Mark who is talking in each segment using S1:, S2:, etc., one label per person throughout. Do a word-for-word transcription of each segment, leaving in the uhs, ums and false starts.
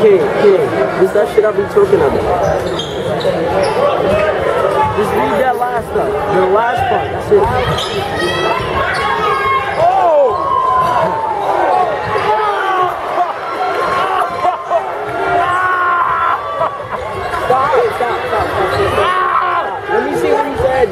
S1: Kid, kid, this that shit I be talking about. Just read that last stuff. The last part. That's it. Oh! Stop, stop, stop, stop. Let me see what he said.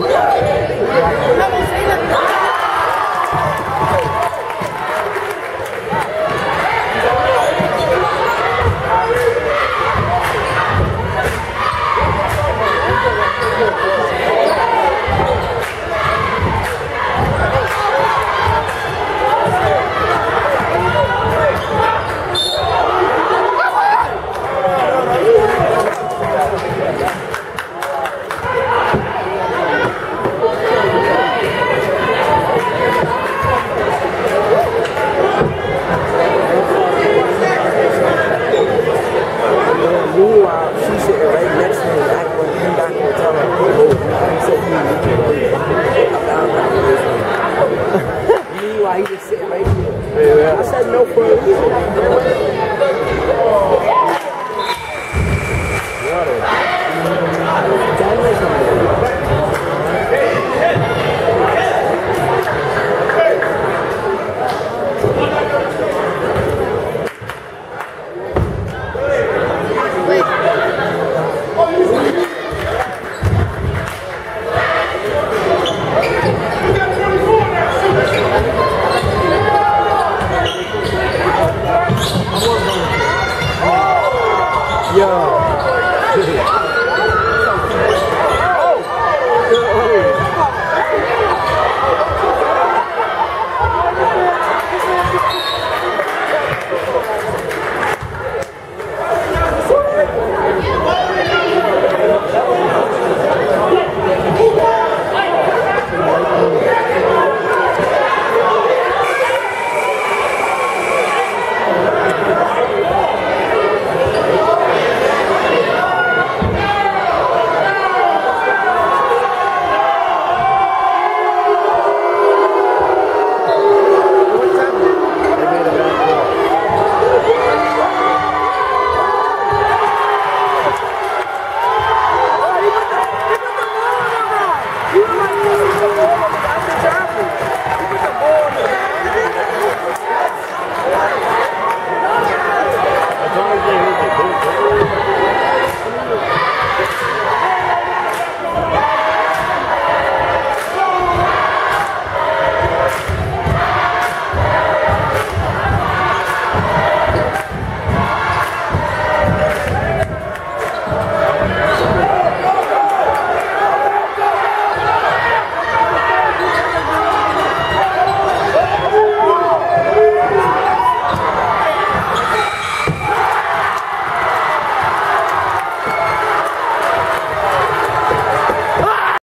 S1: Meanwhile, she's sitting right next to him, acting like he's not gonna tell her. Meanwhile, he's just sitting right here. I said no for a reason.